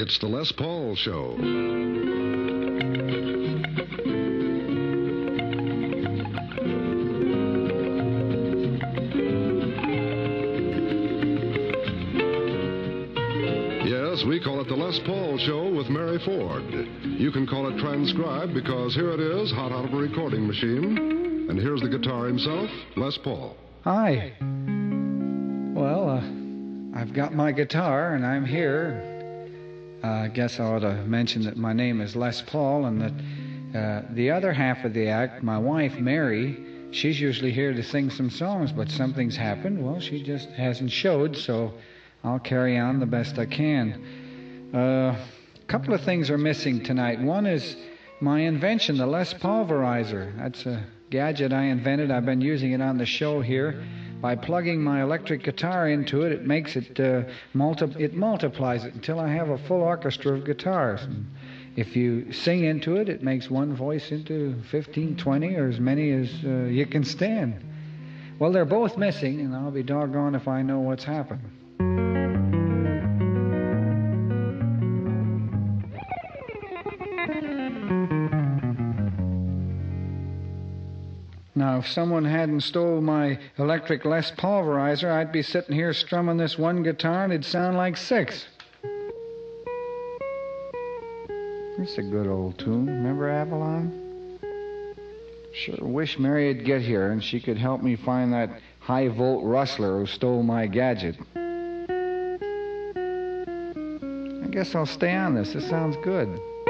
It's the Les Paul Show. Yes, we call it the Les Paul Show with Mary Ford. You can call it transcribed because here it is, hot out of a recording machine. And here's the guitar himself, Les Paul. Hi. Well, I've got my guitar and I'm here. I guess I ought to mention that my name is Les Paul and that the other half of the act, my wife, Mary, she's usually here to sing some songs, but something's happened. Well, she just hasn't showed, so I'll carry on the best I can. A couple of things are missing tonight. One is my invention, the Les Pulverizer. That's a gadget I invented. I've been using it on the show here. By plugging my electric guitar into it, it makes it, it multiplies it until I have a full orchestra of guitars. And if you sing into it, it makes one voice into 15, 20, or as many as you can stand. Well, they're both missing, and I'll be doggone if I know what's happened. Now, if someone hadn't stole my electric Les Pulverizer, I'd be sitting here strumming this one guitar and it'd sound like six. It's a good old tune. Remember Avalon? Sure wish Mary'd get here and she could help me find that high-volt rustler who stole my gadget. I guess I'll stay on this. This sounds good.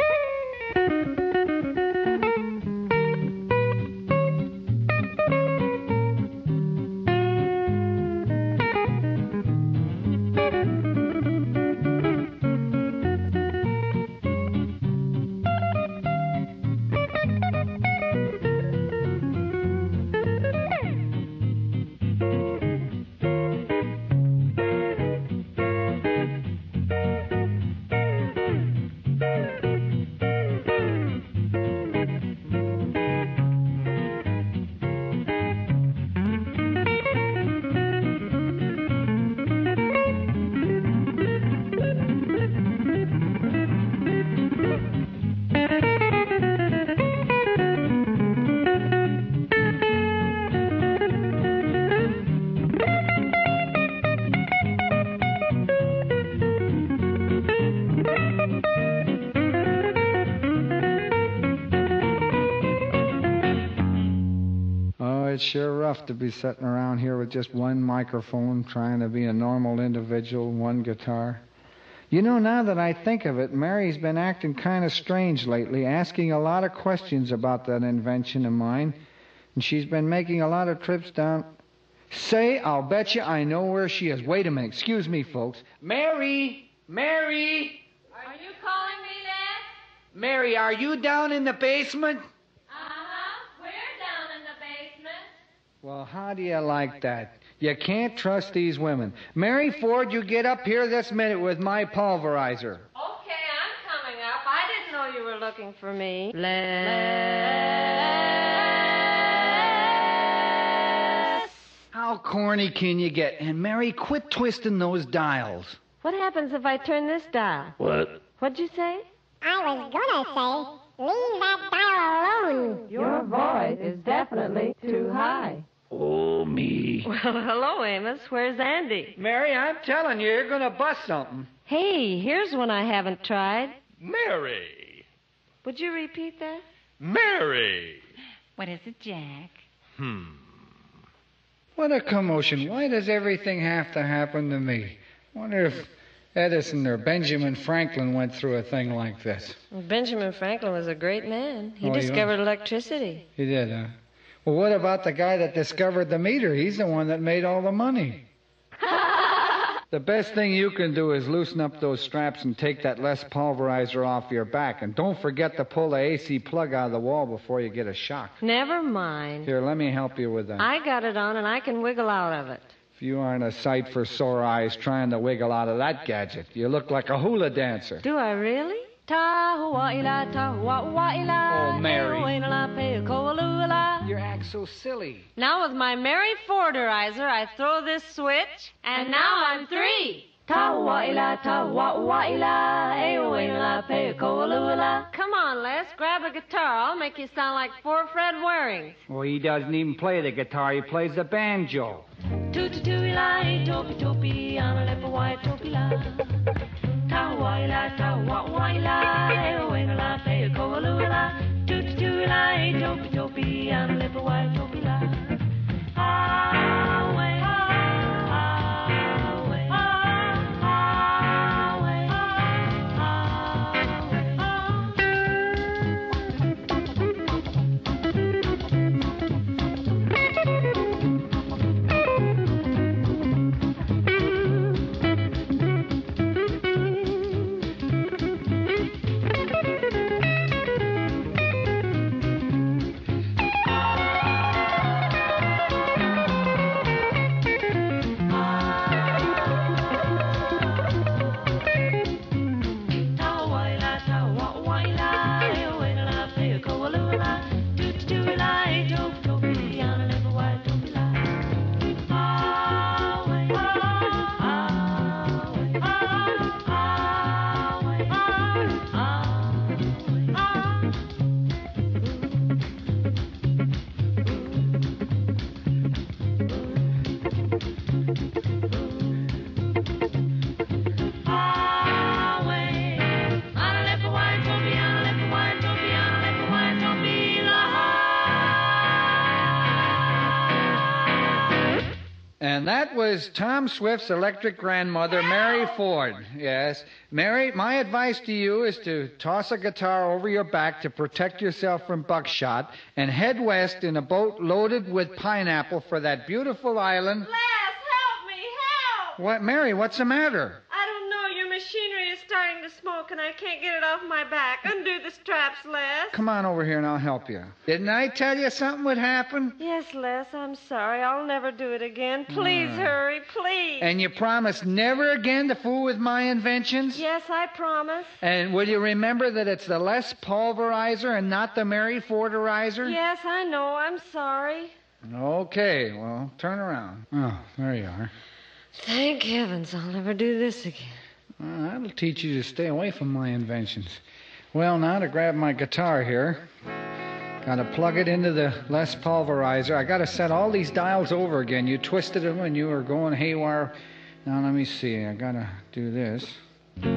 It's sure rough to be sitting around here with just one microphone, trying to be a normal individual, one guitar. You know, now that I think of it, Mary's been acting kind of strange lately, asking a lot of questions about that invention of mine, and she's been making a lot of trips down. Say, I'll bet you I know where she is. Wait a minute. Excuse me, folks. Mary! Mary! Are you calling me, Dad? Mary, are you down in the basement? Well, how do you like that? You can't trust these women. Mary Ford, you get up here this minute with my pulverizer. Okay, I'm coming up. I didn't know you were looking for me. How corny can you get? And Mary, quit twisting those dials. What happens if I turn this dial? What? What'd you say? I was gonna say, leave that dial alone. Your voice is definitely too high. Oh, me. Well, hello, Amos. Where's Andy? Mary, I'm telling you, you're gonna bust something. Hey, here's one I haven't tried. Mary. Would you repeat that? Mary. What is it, Jack? What a commotion. Why does everything have to happen to me? Wonder if Edison or Benjamin Franklin went through a thing like this. Well, Benjamin Franklin was a great man. He Oh, discovered electricity. He did, huh? Well, what about the guy that discovered the meter? He's the one that made all the money. The best thing you can do is loosen up those straps and take that Les Pulverizer off your back. And don't forget to pull the AC plug out of the wall before you get a shock. Never mind. Here, let me help you with that. I got it on and I can wiggle out of it. If you aren't a sight for sore eyes trying to wiggle out of that gadget, you look like a hula dancer. Do I really? Oh, Mary. You act so silly. Now with my Mary Forderizer, I throw this switch, and now I'm 3. Come on, Les, grab a guitar. I'll make you sound like poor Fred Waring. Well, he doesn't even play the guitar. He plays the banjo. And that was Tom Swift's electric grandmother, Mary Ford. Yes. Mary, my advice to you is to toss a guitar over your back to protect yourself from buckshot and head west in a boat loaded with pineapple for that beautiful island. Les, help me, help! What, Mary, what's the matter? I don't know. Your machinery is starting to smoke, and I can't get it off my back. Undo the straps, Les. Come on over here and I'll help you. Didn't I tell you something would happen? Yes, Les, I'm sorry. I'll never do it again. Please hurry, please. And you promise never again to fool with my inventions? Yes, I promise. And will you remember that it's the Les Pulverizer and not the Mary Forderizer? Yes, I know. I'm sorry. Okay, well, turn around. Oh, there you are. Thank heavens I'll never do this again. Well, that'll teach you to stay away from my inventions. Well, now to grab my guitar here. Gotta plug it into the Les Pulverizer. I gotta set all these dials over again. You twisted them when you were going haywire. Now, let me see. I gotta do this. There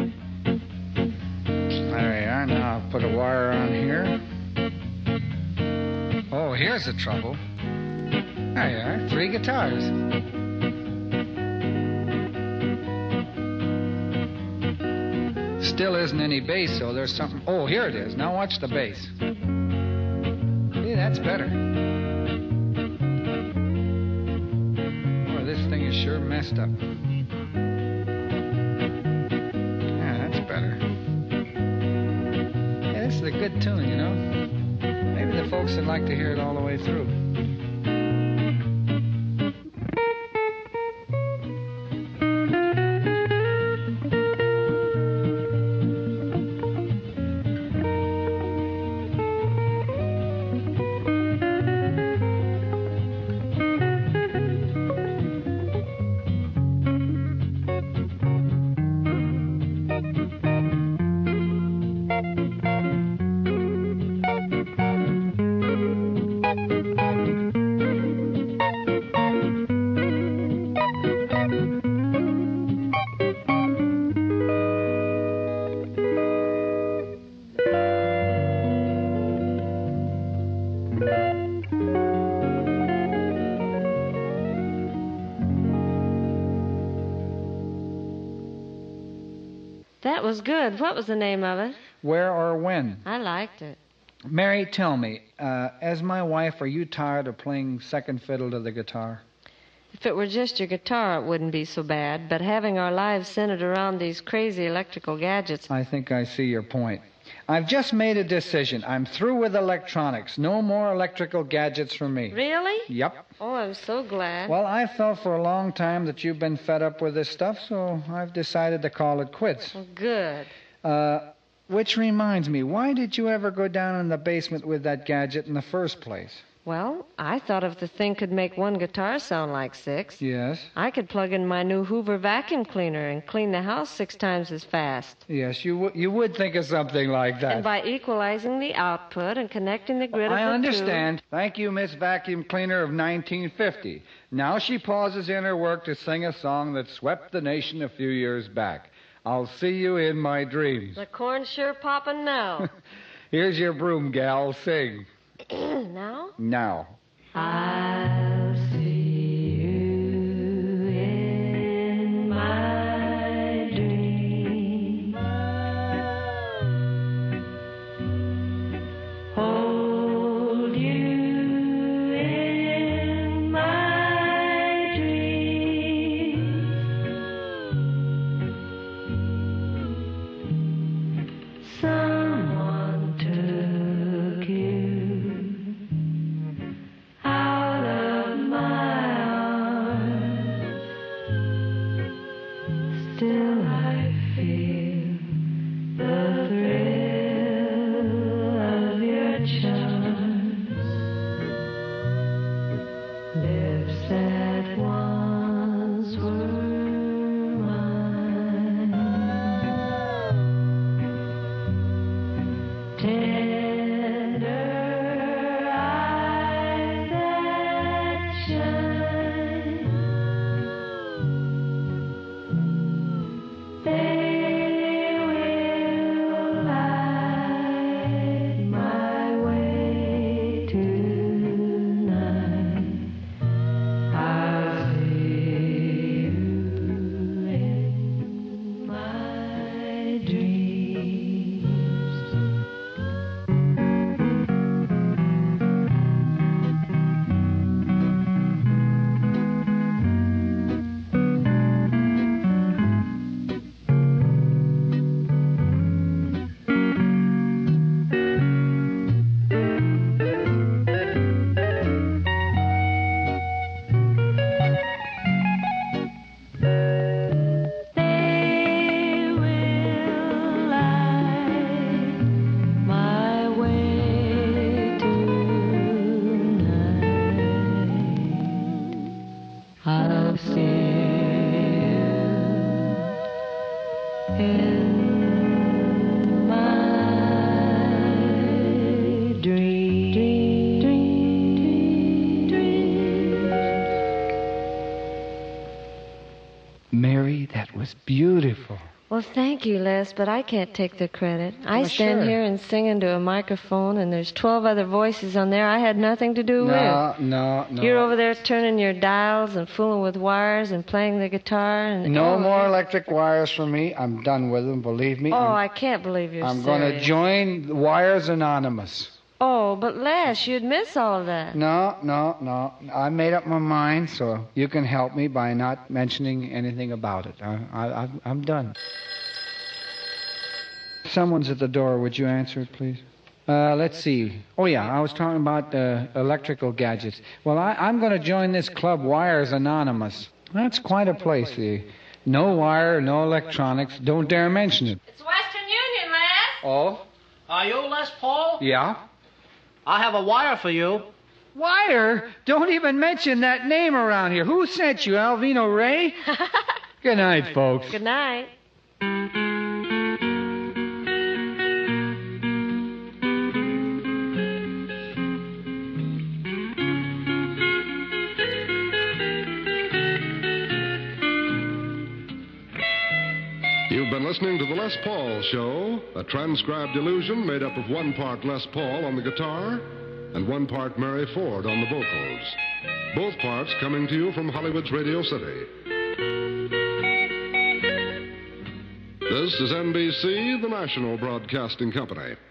you are. Now I'll put a wire on here. Oh, here's the trouble. There you are. 3 guitars. Still isn't any bass, so there's something. Oh, here it is. Now watch the bass. See, that's better. Boy, this thing is sure messed up. Yeah, that's better. Yeah, this is a good tune, you know. Maybe the folks would like to hear it all the way through. That was good. What was the name of it? Where or when? I liked it. Mary, tell me, as my wife, are you tired of playing second fiddle to the guitar? If it were just your guitar, it wouldn't be so bad. But having our lives centered around these crazy electrical gadgets... I think I see your point. I've just made a decision. I'm through with electronics. No more electrical gadgets for me. Really? Yep. Oh, I'm so glad. Well, I felt for a long time that you've been fed up with this stuff, so I've decided to call it quits. Oh, good. Which reminds me, why did you ever go down in the basement with that gadget in the first place? Well, I thought if the thing could make one guitar sound like 6, Yes. I could plug in my new Hoover vacuum cleaner and clean the house 6 times as fast. Yes, you would think of something like that. And by equalizing the output and connecting the grid of the I tube... understand. Thank you, Miss Vacuum Cleaner of 1950. Now she pauses in her work to sing a song that swept the nation a few years back. I'll see you in my dreams. The corn's sure popping now. Here's your broom, gal. Sing. Now? Now. I'll see you in my dreams. Hold you in my dreams. Someone took you out of my arms. Still I feel the thrill of your charms. Lips that once were mine. Tender eyes that shine. They will light my way tonight. I'll see you in my dreams. They will light my way tonight. I'll see you in my dreams. Mary, that was beautiful. Well, thank you, Les, but I can't take the credit. I stand sure. here and sing into a microphone, and there's 12 other voices on there I had nothing to do with. No. You're over there turning your dials and fooling with wires and playing the guitar. And No more electric wires for me. I'm done with them, believe me. Oh, I can't believe you're I'm serious. going to join Wires Anonymous. Oh, but Les, you'd miss all of that. No. I made up my mind, so you can help me by not mentioning anything about it. I'm done. Someone's at the door. Would you answer it, please? Let's see. Oh, yeah, I was talking about electrical gadgets. Well, I'm going to join this club, Wires Anonymous. That's quite a place. No wire, no electronics. Don't dare mention it. It's Western Union, Les. Oh? Are you Les Paul? Yeah? I have a wire for you. Wire? Don't even mention that name around here. Who sent you, Alvino Ray? Good night, folks. Good night. You've been listening to The Les Paul Show, a transcribed illusion made up of 1 part Les Paul on the guitar and 1 part Mary Ford on the vocals. Both parts coming to you from Hollywood's Radio City. This is NBC, the national broadcasting company.